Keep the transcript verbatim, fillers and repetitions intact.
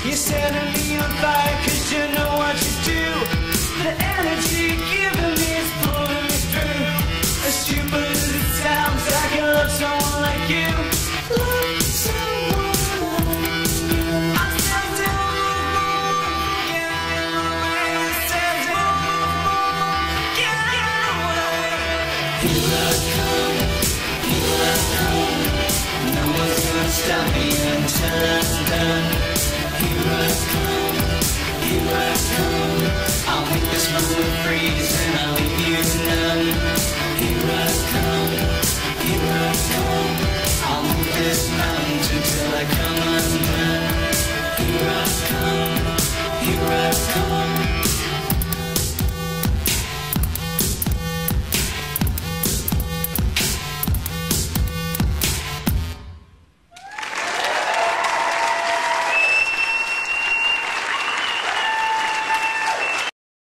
You're setting me on fire cause you know what you do. The energy you're giving me is pulling me through. As stupid as it sounds, I can love someone like you. Love someone like you. I'm still down. Here I come, here I come. No one's gonna stop me until I'm done. Here I come, here I come. I'll make this moment freeze and I'll leave you numb. Here I come, here I come. I'll move this mountain till I come undone. Here I come, here I come.